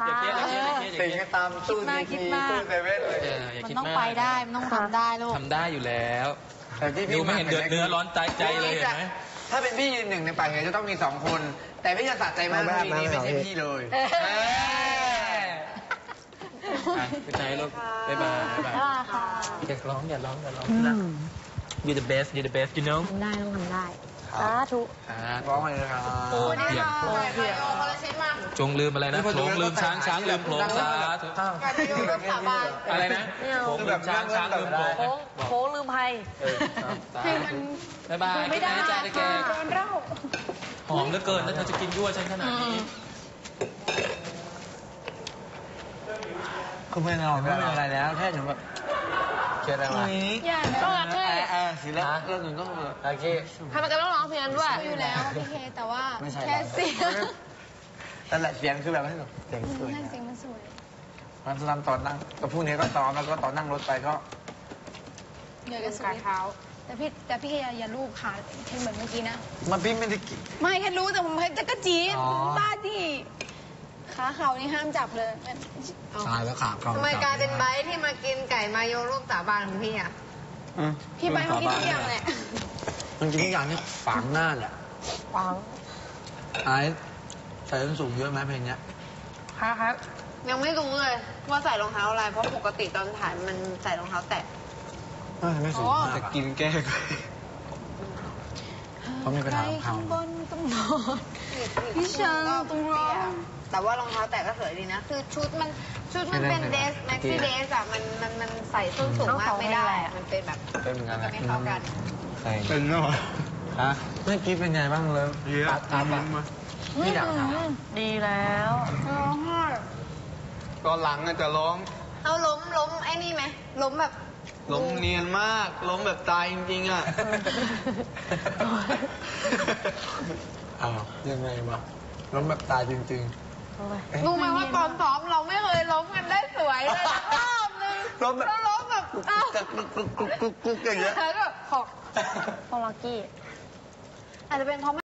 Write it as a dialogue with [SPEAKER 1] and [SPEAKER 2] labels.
[SPEAKER 1] อย่าเครียดอย่าเครียดอย่าเครียดอย่าเครียด
[SPEAKER 2] สิ่งที่ตามตู้ทีตู้เซเว่นเลย
[SPEAKER 1] อย่า
[SPEAKER 3] มัน
[SPEAKER 1] คิด
[SPEAKER 3] ต้อง
[SPEAKER 1] มาก
[SPEAKER 3] ไปได้มันต้องทำได้ลูก
[SPEAKER 1] ทำได้อยู่แล้ว
[SPEAKER 2] แต่ที่
[SPEAKER 1] ดู
[SPEAKER 2] พี่
[SPEAKER 1] ไม่เห็นเดือดเนื้อร้อนใจเลยเห็นไหม
[SPEAKER 2] ถ้าเป็นพี่ยืนหนึ่งในป่าเหวจะต้องมี2 คน แต่พี่จะสะใจมากทีนี้ไม่ใช่พี่เลย
[SPEAKER 1] ไปไหนลูกบ๊ายบายบ๊ายบาย
[SPEAKER 3] ค่ะ
[SPEAKER 1] อย่าร้องอย่าร้องอย่าร้อง You the best you the best you know
[SPEAKER 3] ทำได้ต้องทำได้สาธุ
[SPEAKER 2] ร้องเลยนะครับ
[SPEAKER 1] โอ้เพียงจงลืมอะไรนะโขลงลืมช้างช้างลืมโขลงสาธุอะไรนะโขลงลืมช้างช้างลืมโขลง
[SPEAKER 3] โค้งลืมภัย
[SPEAKER 1] ให้มันบ๊ายบายไม่ได้จ้าแกหอมเหลือเกินแล้วเธอจะกินยั่วฉันขนาดนี้
[SPEAKER 2] คุณเป็นเราไม่เป็นอะไรแล้วแค่หนูแบบเกิดอะไร
[SPEAKER 3] ก็รักแค่
[SPEAKER 2] สิแล้วเรื่องหนึ่งก็โอเค
[SPEAKER 3] ทำไมกันต้องร้องเพลงด้วย
[SPEAKER 4] อยู่แล้วพี่เคแต่ว่า
[SPEAKER 2] ไม่ใช่
[SPEAKER 4] แค่เสียง
[SPEAKER 2] นั่นแหละเสียงคือแบบให้แบบเสียงสวย
[SPEAKER 4] นั่นเสียงมันสวย
[SPEAKER 2] มันซ้อมตอนนั่งก็พรุ่งนี้ก็ซ้อมแล้วก็ตอนนั่งรถไปก็
[SPEAKER 4] เดี๋ยวจะสวยแต่พี่เคอย่าลูบขาเช่นเหมือนเมื่อกี้นะ
[SPEAKER 2] มันพี่ไม่ได้กิน
[SPEAKER 4] ไม่แค่รู้แต่ผมแค่จะกระจี
[SPEAKER 2] อ๋อ
[SPEAKER 4] บ้าที่ขาเขานี่ห้ามจับเลย
[SPEAKER 2] ตายแล้วขาเขา
[SPEAKER 5] ทำไมกลายเป็นไบท์ที่มากินไก่มาโยรูปสาบานของพี่อ่ะ
[SPEAKER 4] พี่ไปเขากินทุกอย่างแหละ
[SPEAKER 2] มันกินทุกอย่างที่ฝังหน้าแหละ
[SPEAKER 3] ฟัง
[SPEAKER 2] ไอ้ใส่ส้นสูงเยอะไหมเพลงเนี้ย
[SPEAKER 3] ครับ
[SPEAKER 5] ยังไม่รู้เลยว่าใส่รองเท้าอะไร เพราะปกติตอนถ่ายมันใส่รองเท้าแตะ
[SPEAKER 2] ไม่สูงมากแต่กินแก้ไปเขามีปัญหาของเขา
[SPEAKER 4] ข้างบนต้องนอนพี่เชิงต้องร้อง
[SPEAKER 5] แต่ว่ารองเท้าแตะก็สวยดีนะ คือชุดมันเป็นเดสแม็กซี่เดสอะมันใส่ส้นสูงมากไม่ได้อะมันเป็นแบบ
[SPEAKER 2] เป็นเหมือนกัน
[SPEAKER 5] จะ
[SPEAKER 2] นะ
[SPEAKER 5] ไม่เข้ากัน
[SPEAKER 2] เป็นเนาะฮะเมื่อกี้เป็นไงบ้างเลยเยอะตามมาพี่อยากถาม
[SPEAKER 3] ดีแล้ว
[SPEAKER 4] ร้องไห้
[SPEAKER 6] ตอนหลังจะร้อง
[SPEAKER 5] เอาล้มไอ้นี่ไหมล้มแบบ
[SPEAKER 6] ล้มเนียนมากล้มแบบตายจริงๆอ่ะ
[SPEAKER 2] อ้าวยังไงวะล้มแบบตายจริง
[SPEAKER 5] รู้ไหมว่าตอนซ้อมเราไม่เคยล้มกันได้สวยเลยสักรอบนึง
[SPEAKER 2] ๆล้มแบบ
[SPEAKER 5] เราล้มแบบอ้าว
[SPEAKER 2] กุ๊กอย่างเงี้ย
[SPEAKER 5] แล้วก็ขอก
[SPEAKER 3] พอลักกี้
[SPEAKER 5] อาจจะเป็นเพราะ